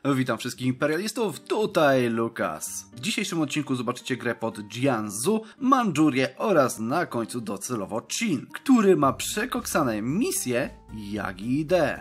Witam wszystkich imperialistów, tutaj Lukas. W dzisiejszym odcinku zobaczycie grę pod Jiangsu, Mandżurię oraz na końcu docelowo Qin, który ma przekoksane misje jak i idee.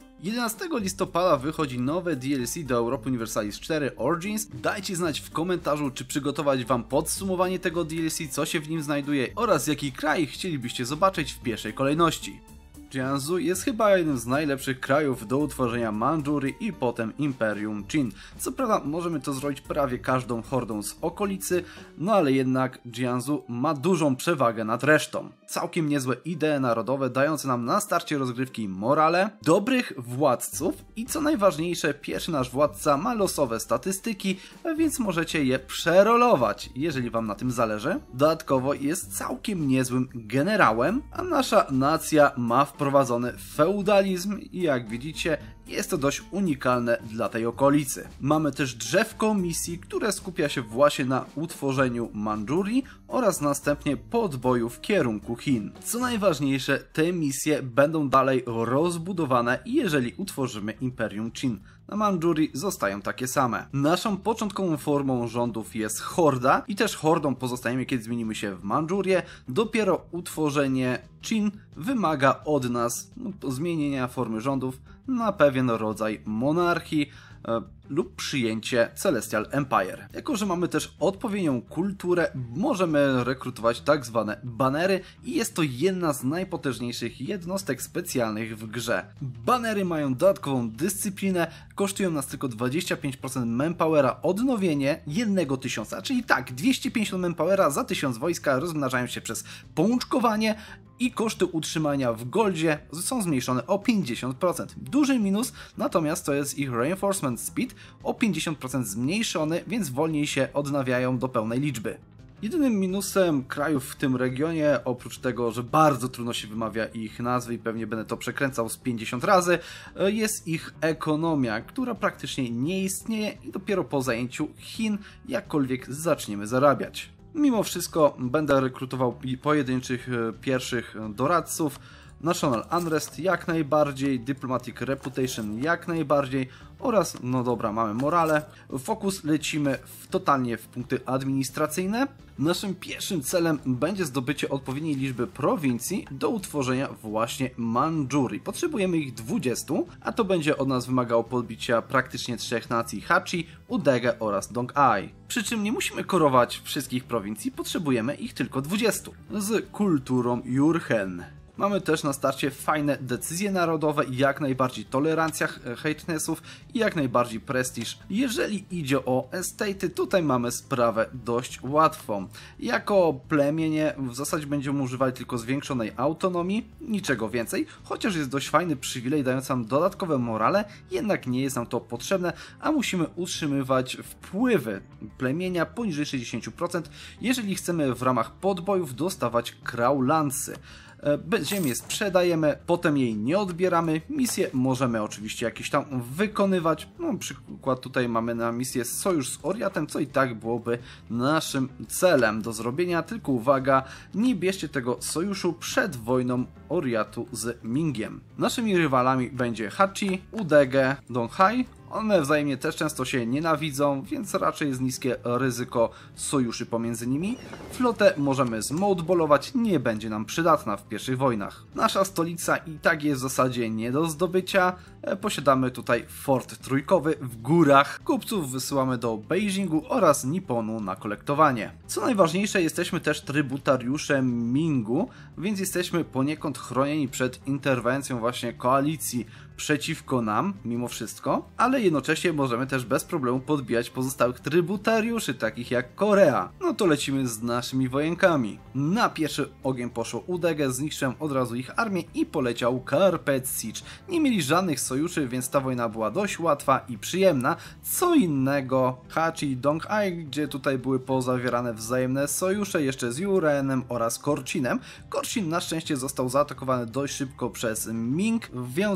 11 listopada wychodzi nowe DLC do Europa Universalis 4 Origins. Dajcie znać w komentarzu, czy przygotować wam podsumowanie tego DLC, co się w nim znajduje oraz jaki kraj chcielibyście zobaczyć w pierwszej kolejności. Jiangsu jest chyba jednym z najlepszych krajów do utworzenia Mandżurii i potem Imperium Qin. Co prawda możemy to zrobić prawie każdą hordą z okolicy, no ale jednak Jiangsu ma dużą przewagę nad resztą. Całkiem niezłe idee narodowe dające nam na starcie rozgrywki morale, dobrych władców i co najważniejsze, pierwszy nasz władca ma losowe statystyki, więc możecie je przerolować, jeżeli wam na tym zależy. Dodatkowo jest całkiem niezłym generałem, a nasza nacja ma wprowadzony feudalizm i jak widzicie jest to dość unikalne dla tej okolicy. Mamy też drzewko misji, które skupia się właśnie na utworzeniu Mandżurii oraz następnie podboju w kierunku Chin. Co najważniejsze, te misje będą dalej rozbudowane, jeżeli utworzymy Imperium Qin. Na Mandżurii zostają takie same. Naszą początkową formą rządów jest horda i też hordą pozostajemy, kiedy zmienimy się w Mandżurię. Dopiero utworzenie Qin wymaga od nas zmienienia formy rządów na pewien rodzaj monarchii lub przyjęcie Celestial Empire. Jako że mamy też odpowiednią kulturę, możemy rekrutować tak zwane banery i jest to jedna z najpotężniejszych jednostek specjalnych w grze. Banery mają dodatkową dyscyplinę, kosztują nas tylko 25% manpowera, odnowienie 1000, czyli tak, 250 manpowera za 1000 wojska rozmnażają się przez pączkowanie i koszty utrzymania w goldzie są zmniejszone o 50%. Duży minus natomiast to jest ich reinforcement speed o 50% zmniejszony, więc wolniej się odnawiają do pełnej liczby. Jedynym minusem krajów w tym regionie, oprócz tego, że bardzo trudno się wymawia ich nazwy i pewnie będę to przekręcał z 50 razy, jest ich ekonomia, która praktycznie nie istnieje i dopiero po zajęciu Chin jakkolwiek zaczniemy zarabiać. Mimo wszystko będę rekrutował pojedynczych pierwszych doradców, National Unrest jak najbardziej, Diplomatic Reputation jak najbardziej oraz, no dobra, mamy morale. Fokus lecimy totalnie w punkty administracyjne. Naszym pierwszym celem będzie zdobycie odpowiedniej liczby prowincji do utworzenia właśnie Mandżurii. Potrzebujemy ich 20, a to będzie od nas wymagało podbicia praktycznie 3 nacji Hachi, Udege oraz Dong'ai. Przy czym nie musimy korować wszystkich prowincji, potrzebujemy ich tylko 20. Z kulturą Jurchen. Mamy też na starcie fajne decyzje narodowe, jak najbardziej tolerancja hejtnessów i jak najbardziej prestiż. Jeżeli idzie o estate'y, tutaj mamy sprawę dość łatwą. Jako plemienie w zasadzie będziemy używali tylko zwiększonej autonomii, niczego więcej, chociaż jest dość fajny przywilej dający nam dodatkowe morale, jednak nie jest nam to potrzebne, a musimy utrzymywać wpływy plemienia poniżej 60%, jeżeli chcemy w ramach podbojów dostawać kraulancy. Ziemię sprzedajemy, potem jej nie odbieramy, misje możemy oczywiście jakieś tam wykonywać, no przykład tutaj mamy na misję sojusz z Oriatem, co i tak byłoby naszym celem do zrobienia, tylko uwaga, nie bierzcie tego sojuszu przed wojną Oriatu z Mingiem. Naszymi rywalami będzie Hachi, Udege, Dong'ai. One wzajemnie też często się nienawidzą, więc raczej jest niskie ryzyko sojuszy pomiędzy nimi. Flotę możemy zmodelować, nie będzie nam przydatna w pierwszych wojnach. Nasza stolica i tak jest w zasadzie nie do zdobycia. Posiadamy tutaj fort trójkowy w górach. Kupców wysyłamy do Beijingu oraz Nipponu na kolektowanie. Co najważniejsze, jesteśmy też trybutariuszem Mingu, więc jesteśmy poniekąd chronieni przed interwencją właśnie koalicji przeciwko nam, mimo wszystko, ale jednocześnie możemy też bez problemu podbijać pozostałych trybutariuszy, takich jak Korea. No to lecimy z naszymi wojenkami. Na pierwszy ogień poszło Udege, zniszczyłem od razu ich armię i poleciał Carpet Siege. Nie mieli żadnych sojuszy, więc ta wojna była dość łatwa i przyjemna. Co innego Hachi i Dong'ai, gdzie tutaj były pozawierane wzajemne sojusze, jeszcze z Jurenem oraz Korcinem. Korcin na szczęście został zaatakowany dość szybko przez Ming, więc nie odpowiedział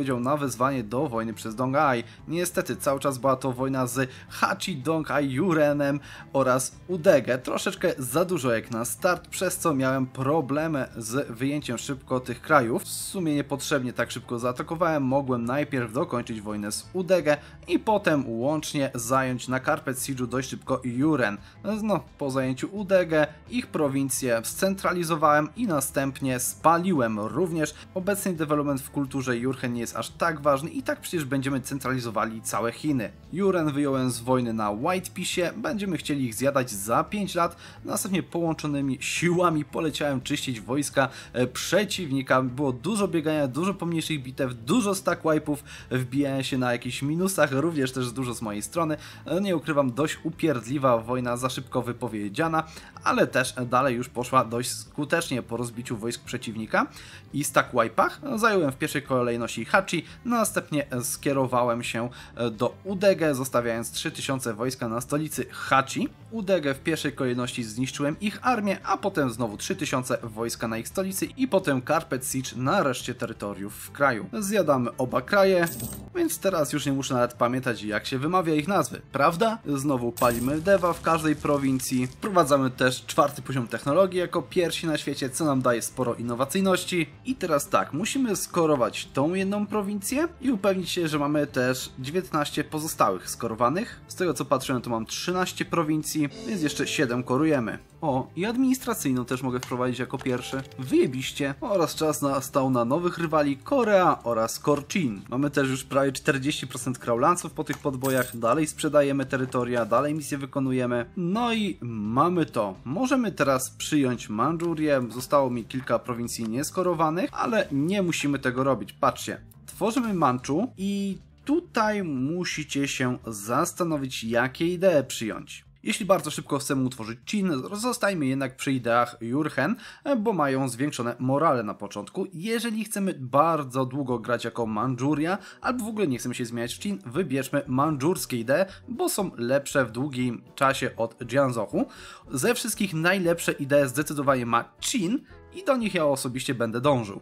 odpowiedzią na wezwanie do wojny przez Dong-Ai. Niestety cały czas była to wojna z Hachi, Dong-Ai, Yurenem oraz Udege. Troszeczkę za dużo jak na start, przez co miałem problemy z wyjęciem szybko tych krajów. W sumie niepotrzebnie tak szybko zaatakowałem, mogłem najpierw dokończyć wojnę z Udege i potem łącznie zająć na Carpet Siege'u dość szybko Yuren. No, po zajęciu Udege ich prowincję scentralizowałem i następnie spaliłem również. Obecny development w kulturze Jurchen nie jest aż tak ważny i tak przecież będziemy centralizowali całe Chiny. Yuren wyjąłem z wojny na White Peace, będziemy chcieli ich zjadać za 5 lat, następnie połączonymi siłami poleciałem czyścić wojska przeciwnika. Było dużo biegania, dużo pomniejszych bitew, dużo stack wipe'ów, wbijania się na jakichś minusach, również też dużo z mojej strony. Nie ukrywam, dość upierdliwa wojna, za szybko wypowiedziana, ale też dalej już poszła dość skutecznie po rozbiciu wojsk przeciwnika i stack wipe'ach. Zająłem w pierwszej kolejności Hachi, następnie skierowałem się do Udege, zostawiając 3000 wojska na stolicy Hachi. Udege w pierwszej kolejności zniszczyłem ich armię, a potem znowu 3000 wojska na ich stolicy i potem Carpet Siege na reszcie terytoriów w kraju. Zjadamy oba kraje, więc teraz już nie muszę nawet pamiętać, jak się wymawia ich nazwy, prawda? Znowu palimy Deva w każdej prowincji. Wprowadzamy też 4. poziom technologii jako pierwsi na świecie, co nam daje sporo innowacyjności. I teraz tak, musimy skorować tą jedną prowincję i upewnić się, że mamy też 19 pozostałych skorowanych. Z tego co patrzyłem, to mam 13 prowincji, więc jeszcze 7 korujemy. O, i administracyjną też mogę wprowadzić jako pierwszy. Wyjebiście. Oraz czas nastał na nowych rywali Korea oraz Korchin. Mamy też już prawie 40% kraulanców po tych podbojach. Dalej sprzedajemy terytoria, dalej misje wykonujemy. No i mamy to. Możemy teraz przyjąć Mandżurię. Zostało mi kilka prowincji nieskorowanych, ale nie musimy tego robić. Patrzcie, tworzymy Mandżu i tutaj musicie się zastanowić, jakie idee przyjąć. Jeśli bardzo szybko chcemy utworzyć Qin, zostajmy jednak przy ideach Jurchen, bo mają zwiększone morale na początku. Jeżeli chcemy bardzo długo grać jako Mandżuria, albo w ogóle nie chcemy się zmieniać w Qin, wybierzmy mandżurskie idee, bo są lepsze w długim czasie od Jianzhou. Ze wszystkich najlepsze idee zdecydowanie ma Qin i do nich ja osobiście będę dążył.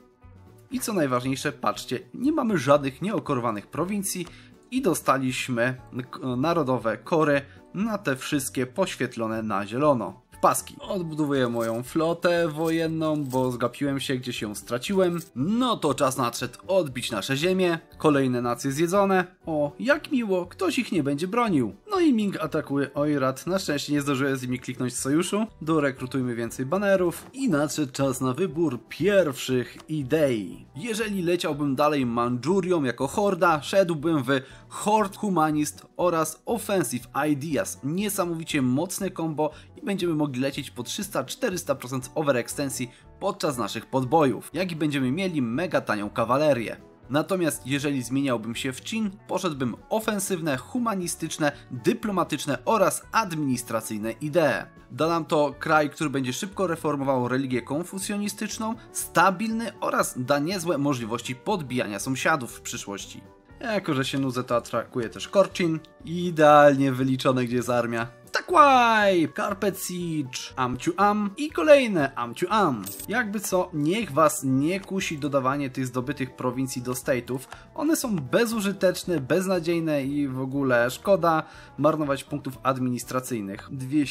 I co najważniejsze, patrzcie, nie mamy żadnych nieokorowanych prowincji i dostaliśmy narodowe kory na te wszystkie poświetlone na zielono. Paski. Odbudowuję moją flotę wojenną, bo zgapiłem się, gdzie się straciłem. No to czas nadszedł odbić nasze ziemię. Kolejne nacje zjedzone. O, jak miło, ktoś ich nie będzie bronił. No i Ming atakuje Oirat. Na szczęście nie zdążyłem z nimi kliknąć sojuszu. Dorekrutujmy więcej banerów. I nadszedł czas na wybór pierwszych idei. Jeżeli leciałbym dalej Mandżurią jako horda, szedłbym w Horde Humanist oraz Offensive Ideas. Niesamowicie mocne combo i będziemy mogli lecieć po 300-400% overextensji podczas naszych podbojów, jak i będziemy mieli mega tanią kawalerię. Natomiast jeżeli zmieniałbym się w Qin, poszedłbym ofensywne, humanistyczne, dyplomatyczne oraz administracyjne idee. Da nam to kraj, który będzie szybko reformował religię konfucjonistyczną, stabilny oraz da niezłe możliwości podbijania sąsiadów w przyszłości. Jako że się nudzę, to atakuje też Korchin. Idealnie wyliczone, gdzie jest armia. Takwaj! Carpet Siege, Amciu-Am i kolejne Amciu-Am. Jakby co, niech was nie kusi dodawanie tych zdobytych prowincji do state'ów. One są bezużyteczne, beznadziejne i w ogóle szkoda marnować punktów administracyjnych.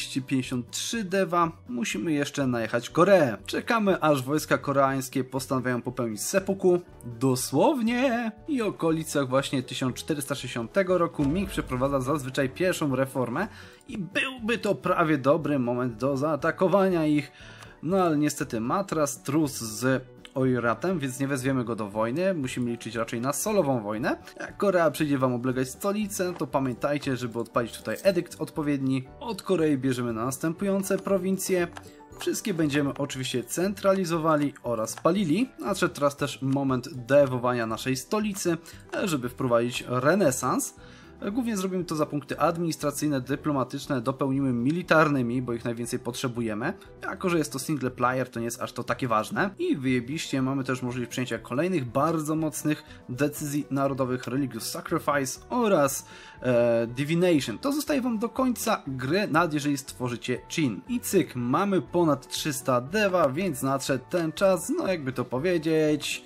253 Deva. Musimy jeszcze najechać Koreę. Czekamy, aż wojska koreańskie postanawiają popełnić seppuku. Dosłownie! I w okolicach właśnie 1460 roku Ming przeprowadza zazwyczaj pierwszą reformę i byłby to prawie dobry moment do zaatakowania ich. No ale niestety ma teraz trus z Oiratem, więc nie wezwiemy go do wojny. Musimy liczyć raczej na solową wojnę. Jak Korea przyjdzie wam oblegać stolicę, to pamiętajcie, żeby odpalić tutaj edykt odpowiedni. Od Korei bierzemy następujące prowincje. Wszystkie będziemy oczywiście centralizowali oraz palili. Nadszedł teraz też moment dewowania naszej stolicy, żeby wprowadzić renesans. Głównie zrobimy to za punkty administracyjne, dyplomatyczne, dopełnimy militarnymi, bo ich najwięcej potrzebujemy. Jako że jest to single player, to nie jest aż to takie ważne. I wyjebiście mamy też możliwość przyjęcia kolejnych bardzo mocnych decyzji narodowych, Religious Sacrifice oraz Divination. To zostaje wam do końca gry, nawet jeżeli stworzycie Qin. I cyk, mamy ponad 300 Deva, więc nadszedł ten czas, no jakby to powiedzieć,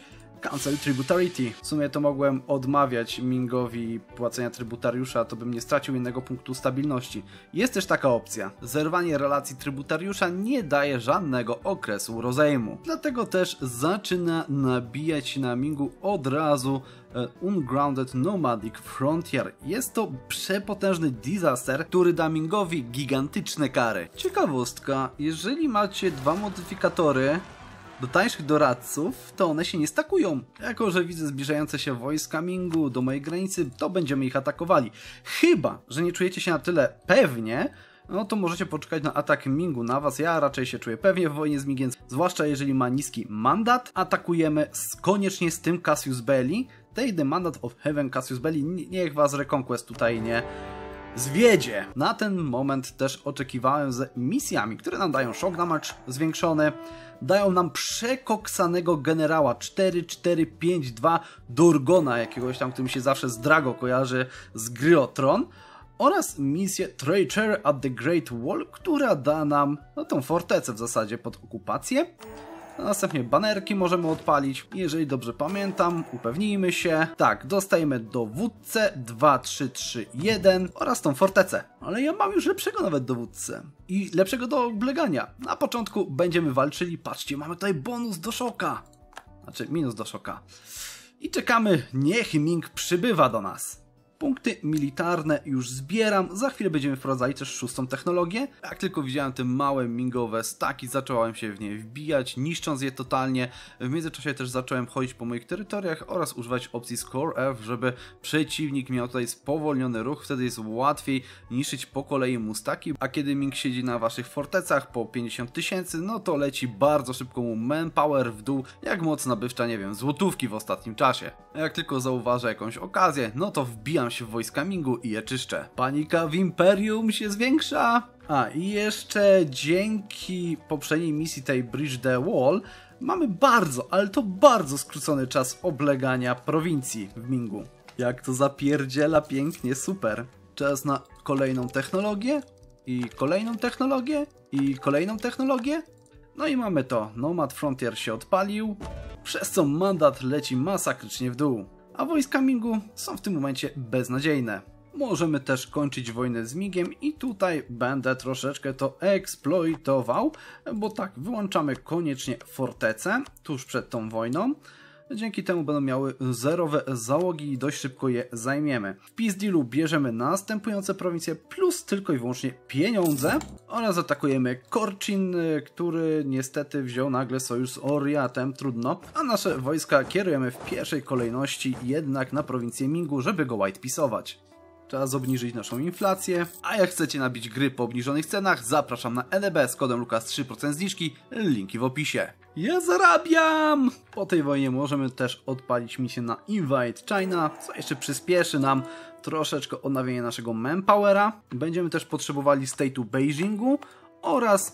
Cancel Tributarity. W sumie to mogłem odmawiać Mingowi płacenia trybutariusza, to bym nie stracił jednego punktu stabilności. Jest też taka opcja. Zerwanie relacji trybutariusza nie daje żadnego okresu rozejmu. Dlatego też zaczyna nabijać się na Mingu od razu Ungrounded Nomadic Frontier. Jest to przepotężny disaster, który da Mingowi gigantyczne kary. Ciekawostka, jeżeli macie dwa modyfikatory do tańszych doradców, to one się nie stakują. Jako że widzę zbliżające się wojska Mingu do mojej granicy, to będziemy ich atakowali. Chyba że nie czujecie się na tyle pewnie, no to możecie poczekać na atak Mingu na was. Ja raczej się czuję pewnie w wojnie z Mingiem, zwłaszcza jeżeli ma niski mandat. Atakujemy koniecznie z tym Cassius Belli. Take the Mandate of Heaven Cassius Belli. Niech was Reconquest tutaj nie zwiedzie. Na ten moment też oczekiwałem z misjami, które nam dają shock damage zwiększony, dają nam przekoksanego generała 4-4-5-2 Dorgona, jakiegoś tam, który mi się zawsze z Drago kojarzy z gry o Tron, oraz misję Treacher at the Great Wall, która da nam tą fortecę w zasadzie pod okupację. Następnie banerki możemy odpalić. Jeżeli dobrze pamiętam, upewnijmy się. Tak, dostajemy dowódcę 2, 3, 3, 1 oraz tą fortecę. Ale ja mam już lepszego nawet dowódcę. I lepszego do oblegania. Na początku będziemy walczyli. Patrzcie, mamy tutaj bonus do szoka. Znaczy minus do szoka. I czekamy, niech Ming przybywa do nas. Punkty militarne już zbieram, za chwilę będziemy wprowadzali też 6. technologię. Jak tylko widziałem te małe mingowe staki, zacząłem się w nie wbijać, niszcząc je totalnie. W międzyczasie też zacząłem chodzić po moich terytoriach oraz używać opcji Score F, żeby przeciwnik miał tutaj spowolniony ruch, wtedy jest łatwiej niszczyć po kolei mu staki, a kiedy Ming siedzi na waszych fortecach po 50 000, no to leci bardzo szybko mu manpower w dół, jak moc nabywcza, nie wiem, złotówki w ostatnim czasie. A jak tylko zauważę jakąś okazję, no to wbijam się w wojska Mingu i je czyszczę. Panika w Imperium się zwiększa. A i jeszcze dzięki poprzedniej misji tej Bridge the Wall mamy bardzo, ale to bardzo skrócony czas oblegania prowincji w Mingu. Jak to zapierdziela pięknie, super. Czas na kolejną technologię i kolejną technologię i kolejną technologię. No i mamy to. Nomad Frontier się odpalił, przez co mandat leci masakrycznie w dół. A wojska Mingu są w tym momencie beznadziejne. Możemy też kończyć wojnę z Mingiem i tutaj będę troszeczkę to eksploitował, bo tak, wyłączamy koniecznie fortece tuż przed tą wojną. Dzięki temu będą miały zerowe załogi i dość szybko je zajmiemy. W peace dealu bierzemy następujące prowincje plus tylko i wyłącznie pieniądze oraz atakujemy Korchin, który niestety wziął nagle sojusz z Oriatem, trudno, a nasze wojska kierujemy w pierwszej kolejności jednak na prowincję Mingu, żeby go whitepisować. Czas obniżyć naszą inflację, a jak chcecie nabić gry po obniżonych cenach, zapraszam na NB z kodem Lukas 3% zniżki, linki w opisie. Ja zarabiam! Po tej wojnie możemy też odpalić misję na Invade China, co jeszcze przyspieszy nam troszeczkę odnawianie naszego manpowera. Będziemy też potrzebowali state'u Beijingu oraz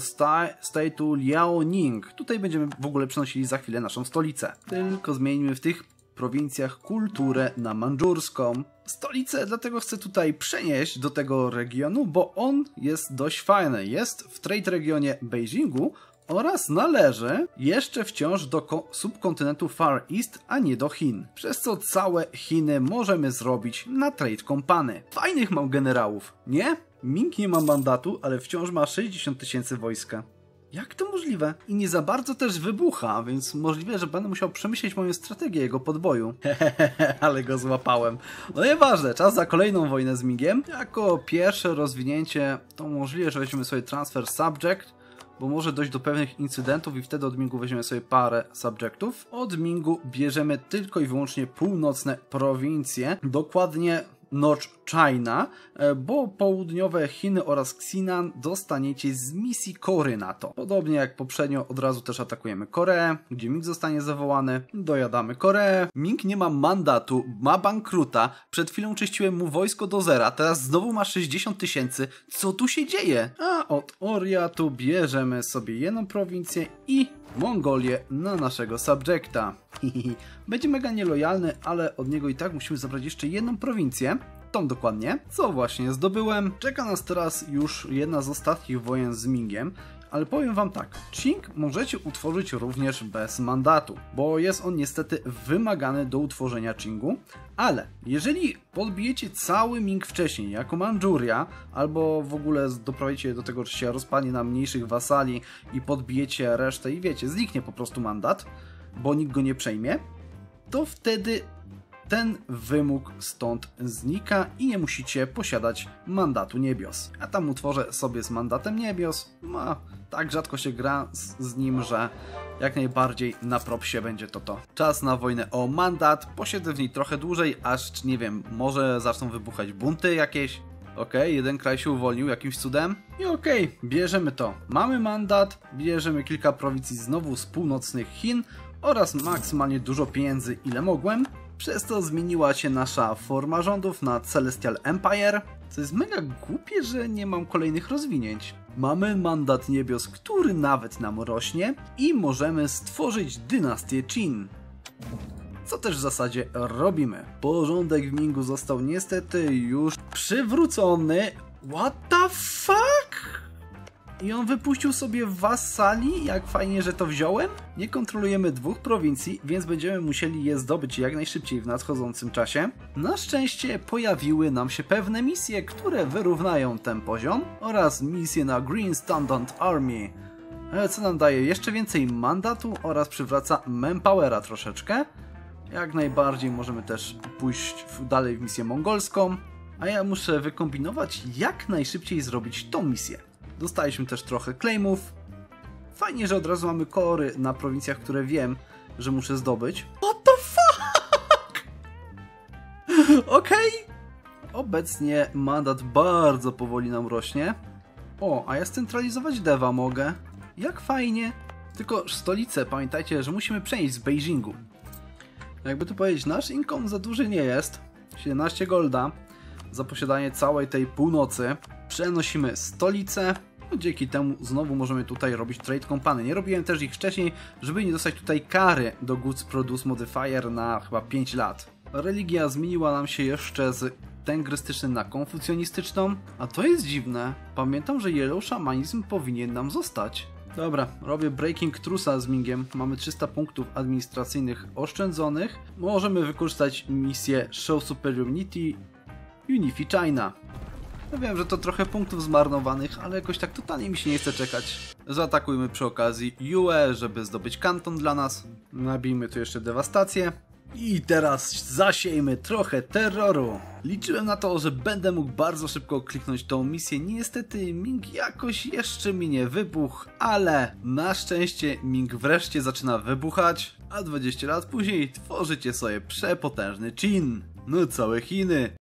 state'u Liaoning. Tutaj będziemy w ogóle przenosili za chwilę naszą stolicę. Tylko zmieńmy w tych prowincjach kulturę na mandżurską. Stolicę dlatego chcę tutaj przenieść do tego regionu, bo on jest dość fajny. Jest w trade regionie Beijingu oraz należy jeszcze wciąż do subkontynentu Far East, a nie do Chin. Przez co całe Chiny możemy zrobić na trade company. Fajnych mam generałów, nie? Ming nie ma mandatu, ale wciąż ma 60 000 wojska. Jak to możliwe? I nie za bardzo też wybucha, więc możliwe, że będę musiał przemyśleć moją strategię jego podboju. Hehehe, ale go złapałem. No nieważne, czas za kolejną wojnę z Mingiem. Jako pierwsze rozwinięcie to możliwe, że weźmiemy sobie transfer subject, bo może dojść do pewnych incydentów i wtedy od Mingu weźmiemy sobie parę subjectów. Od Mingu bierzemy tylko i wyłącznie północne prowincje, dokładnie North China, bo południowe Chiny oraz Xinan dostaniecie z misji Kory NATO. Podobnie jak poprzednio od razu też atakujemy Koreę, gdzie Ming zostanie zawołany, dojadamy Koreę. Ming nie ma mandatu, ma bankruta, przed chwilą czyściłem mu wojsko do zera, teraz znowu ma 60 000, co tu się dzieje? A od Oriatu bierzemy sobie jedną prowincję i Mongolię na naszego subjecta. Będzie mega nielojalny, ale od niego i tak musimy zabrać jeszcze jedną prowincję. Tą dokładnie, co właśnie zdobyłem. Czeka nas teraz już jedna z ostatnich wojen z Mingiem, ale powiem wam tak, Qing możecie utworzyć również bez mandatu, bo jest on niestety wymagany do utworzenia Qingu, ale jeżeli podbijecie cały Ming wcześniej, jako Mandżuria, albo w ogóle doprowadzicie do tego, że się rozpadnie na mniejszych wasali i podbijecie resztę i wiecie, zniknie po prostu mandat, bo nikt go nie przejmie, to wtedy ten wymóg stąd znika i nie musicie posiadać mandatu niebios. Ja tam utworzę sobie z mandatem niebios, no tak rzadko się gra z nim, że jak najbardziej na propsie będzie to. Czas na wojnę o mandat, posiedzę w niej trochę dłużej, aż nie wiem, może zaczną wybuchać bunty jakieś. Okej, jeden kraj się uwolnił jakimś cudem. I okej, bierzemy to. Mamy mandat, bierzemy kilka prowincji znowu z północnych Chin oraz maksymalnie dużo pieniędzy, ile mogłem. Przez to zmieniła się nasza forma rządów na Celestial Empire, co jest mega głupie, że nie mam kolejnych rozwinięć. Mamy mandat niebios, który nawet nam rośnie i możemy stworzyć dynastię Qin. Co też w zasadzie robimy. Porządek w Mingu został niestety już przywrócony. What the fuck? I on wypuścił sobie wasali? Jak fajnie, że to wziąłem? Nie kontrolujemy dwóch prowincji, więc będziemy musieli je zdobyć jak najszybciej w nadchodzącym czasie. Na szczęście pojawiły nam się pewne misje, które wyrównają ten poziom oraz misje na Green Standard Army. Co nam daje jeszcze więcej mandatu oraz przywraca manpowera troszeczkę. Jak najbardziej możemy też pójść dalej w misję mongolską, a ja muszę wykombinować jak najszybciej zrobić tą misję. Dostaliśmy też trochę claimów. Fajnie, że od razu mamy kolory na prowincjach, które wiem, że muszę zdobyć. What the fuck? Okej. Obecnie mandat bardzo powoli nam rośnie. O, a ja scentralizować dewa mogę. Jak fajnie. Tylko stolicę pamiętajcie, że musimy przenieść z Beijingu. Jakby tu powiedzieć, nasz income za duży nie jest. 17 golda za posiadanie całej tej północy. Przenosimy stolicę. No, dzięki temu znowu możemy tutaj robić trade company. Nie robiłem też ich wcześniej, żeby nie dostać tutaj kary do Goods Produce Modifier na chyba 5 lat. Religia zmieniła nam się jeszcze z tengrystycznej na konfucjonistyczną. A to jest dziwne. Pamiętam, że Yellow Shamanizm powinien nam zostać. Dobra, robię Breaking Truce'a z Mingiem. Mamy 300 punktów administracyjnych oszczędzonych. Możemy wykorzystać misję Show Superiority Unify China. Ja wiem, że to trochę punktów zmarnowanych, ale jakoś tak totalnie mi się nie chce czekać. Zaatakujmy przy okazji UE, żeby zdobyć kanton dla nas. Nabijmy tu jeszcze dewastację. I teraz zasiejmy trochę terroru. Liczyłem na to, że będę mógł bardzo szybko kliknąć tą misję. Niestety Ming jakoś jeszcze mi nie wybuchł, ale na szczęście Ming wreszcie zaczyna wybuchać, a 20 lat później tworzycie sobie przepotężny Qin. No całe Chiny.